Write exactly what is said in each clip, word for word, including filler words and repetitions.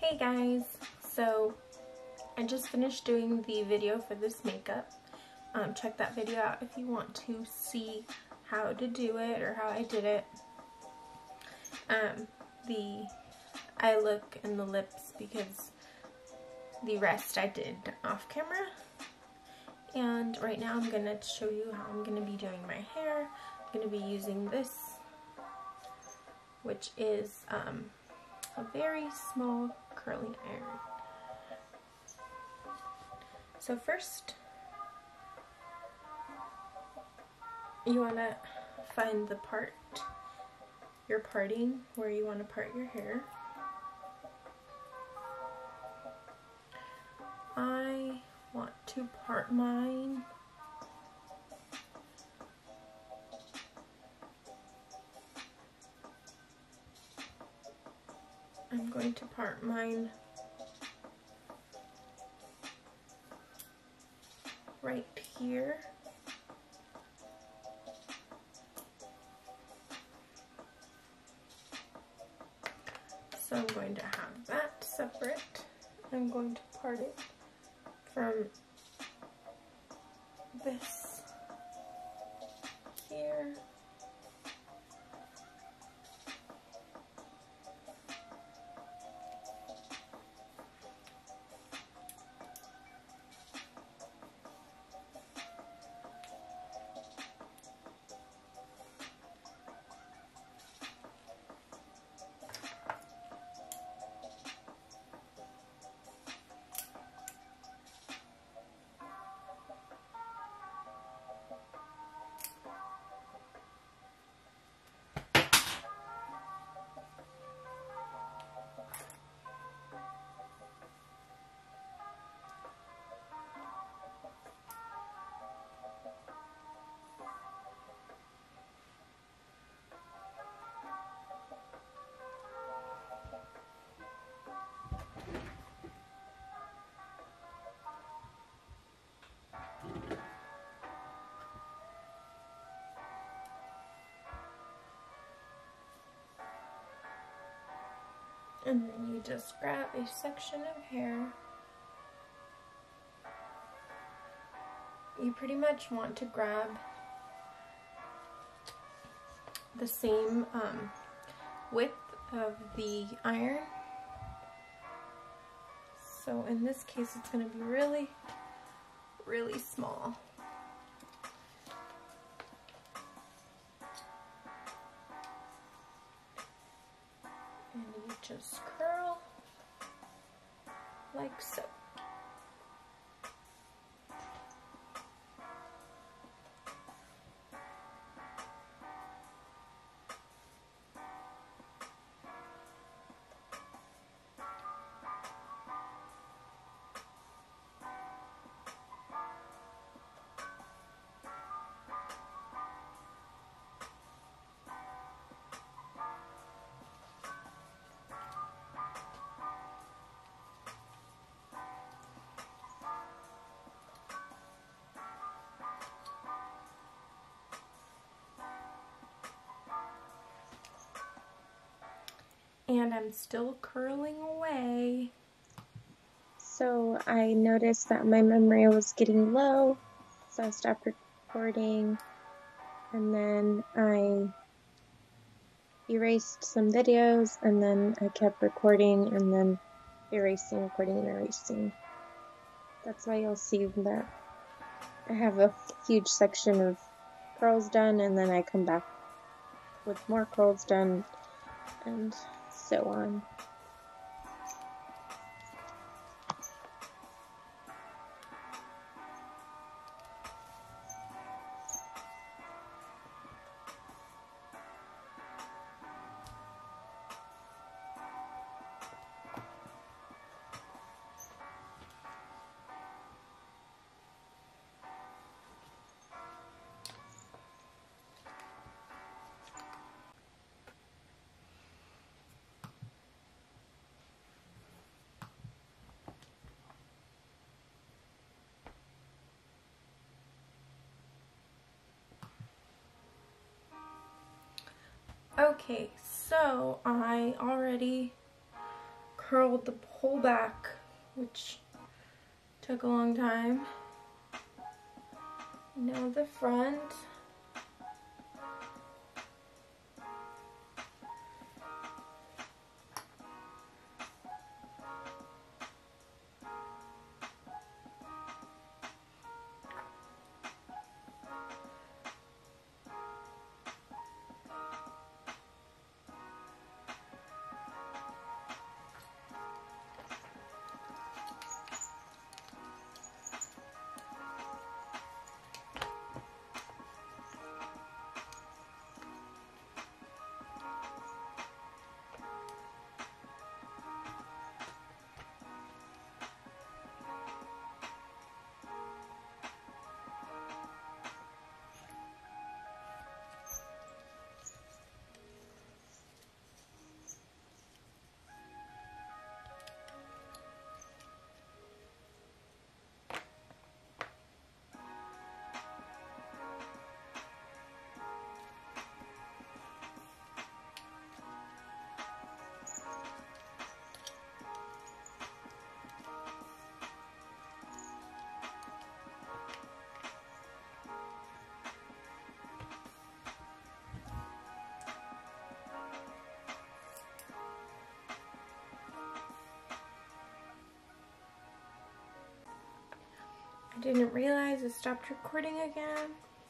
Hey guys, so I just finished doing the video for this makeup. Um, check that video out if you want to see how to do it or how I did it. Um, the eye look and the lips, because the rest I did off camera. And right now I'm going to show you how I'm going to be doing my hair. I'm going to be using this, which is um, a very small curling iron. So first, you want to find the part you're parting, where you want to part your hair. I want to part mine I'm going to part mine right here. So I'm going to have that separate. I'm going to part it from this here. And then you just grab a section of hair. You pretty much want to grab the same um, width of the iron. So in this case, it's going to be really, really small. And you just curl like so. And I'm still curling away. So I noticed that my memory was getting low, so I stopped recording, and then I erased some videos, and then I kept recording, and then erasing, recording, and erasing. That's why you'll see that I have a huge section of curls done, and then I come back with more curls done, and so on. Okay, so I already curled the whole back, which took a long time. Now the front. I didn't realize it stopped recording again.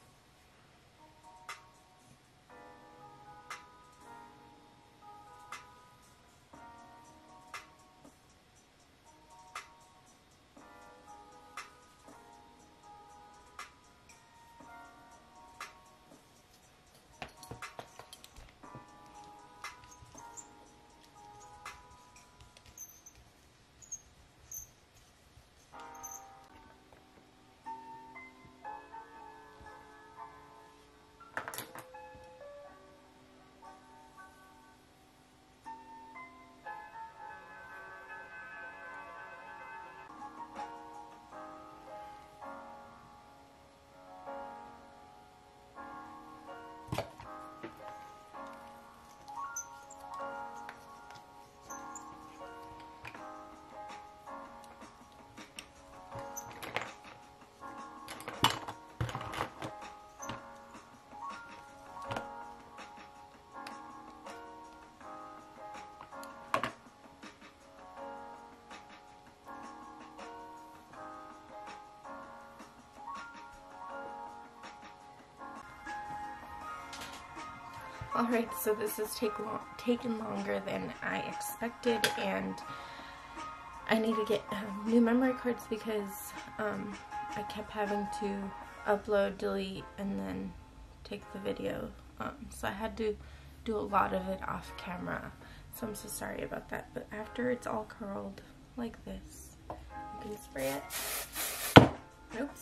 Alright, so this has take long, taken longer than I expected, and I need to get um, new memory cards because um, I kept having to upload, delete, and then take the video. Um, so I had to do a lot of it off camera. So I'm so sorry about that. But after it's all curled like this, you can spray it. Oops.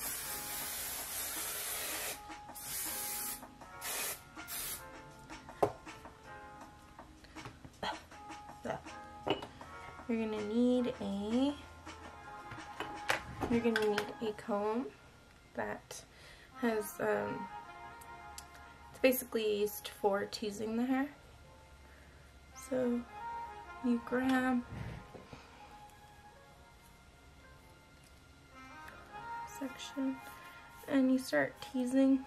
You're gonna need a you're gonna need a comb that has um, it's basically used for teasing the hair. So you grab section and you start teasing.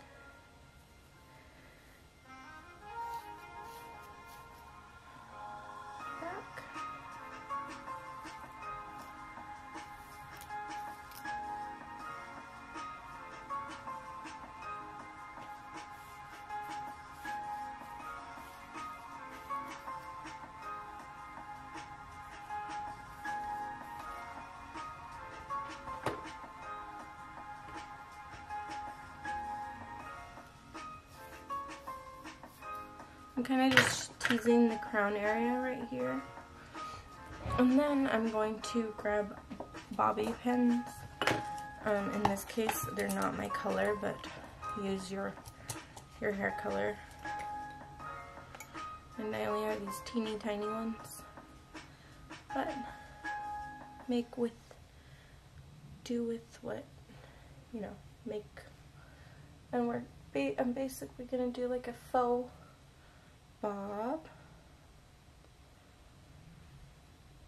I'm kind of just teasing the crown area right here. And then I'm going to grab bobby pins. Um, in this case, they're not my color, but use your, your hair color. And I only have these teeny tiny ones. But make with, do with what, you know, make. And we're, ba I'm basically going to do like a faux bob.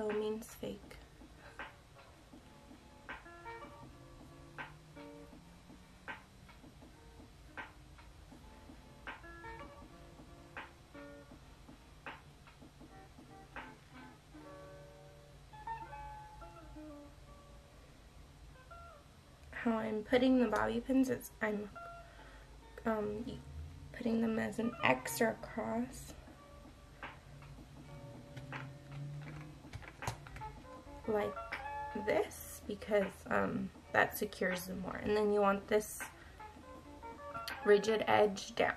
faux means fake. How I'm putting the bobby pins is I'm um, putting them as an X or a cross, like this, because um, that secures them more. And then you want this rigid edge down.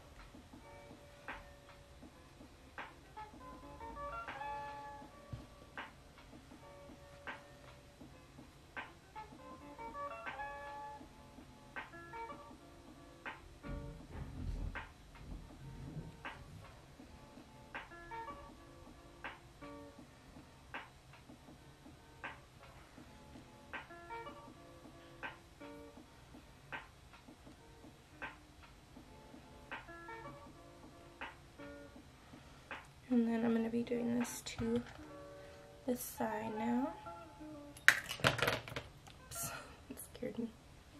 And then I'm going to be doing this to this side now. Oops, it scared me.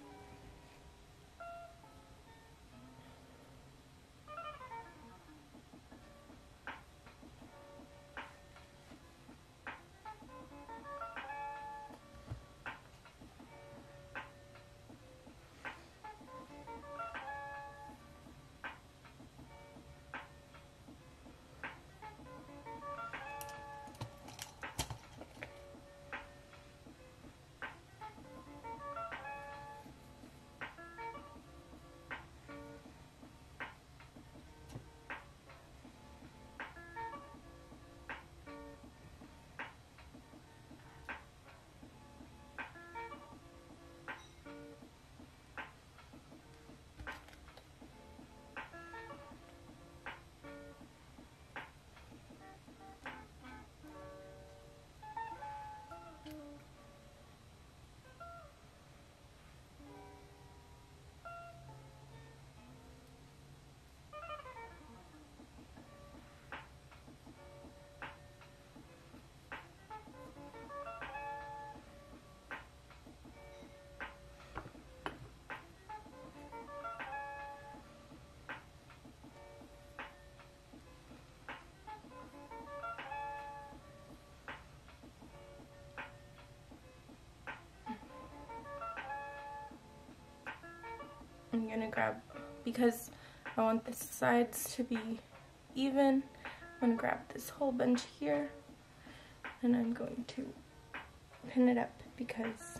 I'm gonna grab, because I want the sides to be even, I'm gonna grab this whole bunch here and I'm going to pin it up because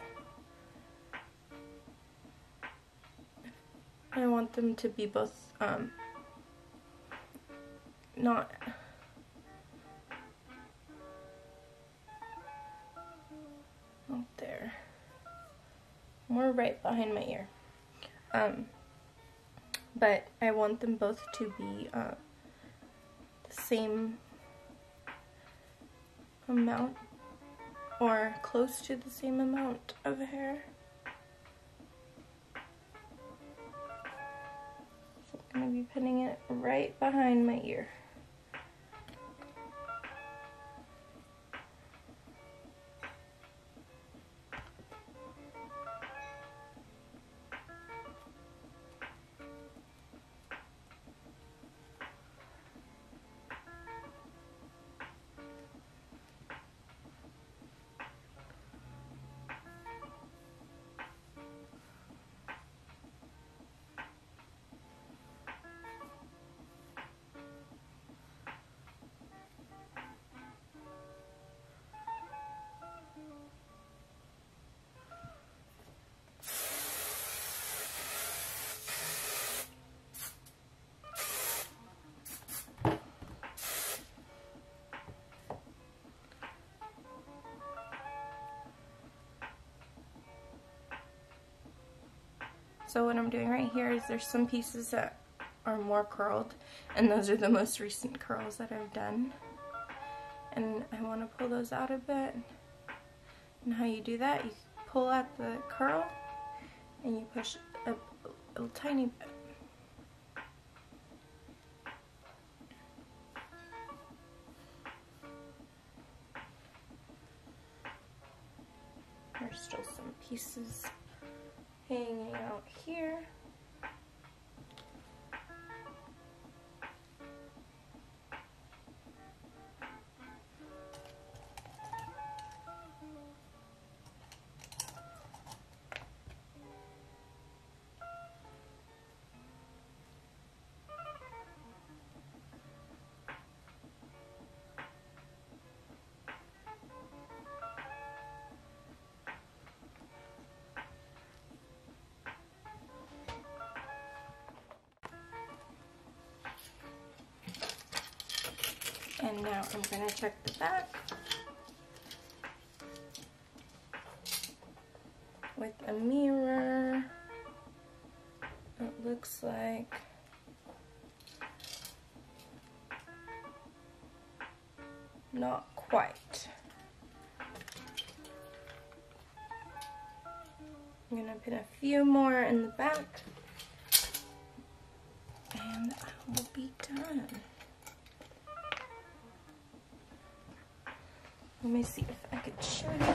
I want them to be both um, not not there, more right behind my ear. Um, but I want them both to be uh, the same amount or close to the same amount of hair. So I'm going to be putting it right behind my ear. So what I'm doing right here is there's some pieces that are more curled, and those are the most recent curls that I've done. And I want to pull those out a bit. And how you do that, you pull out the curl and you push a, a, a tiny bit. There's still some pieces hanging out here. And now I'm going to check the back with a mirror. It looks like not quite. I'm going to put a few more in the back and I will be done. Let me see if I could show you.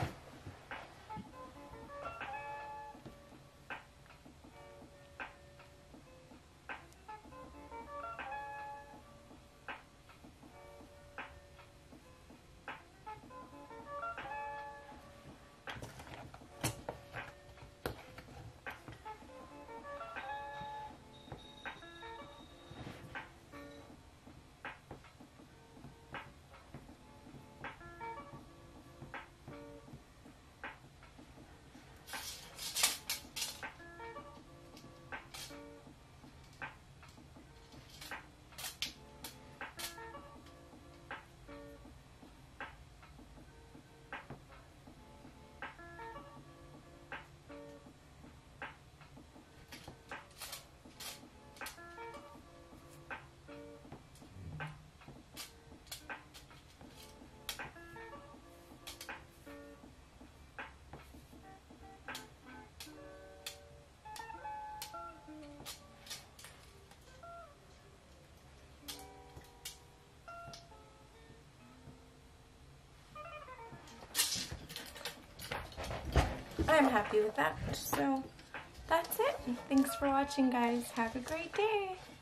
I'm happy with that. So that's it. Thanks for watching, guys. Have a great day.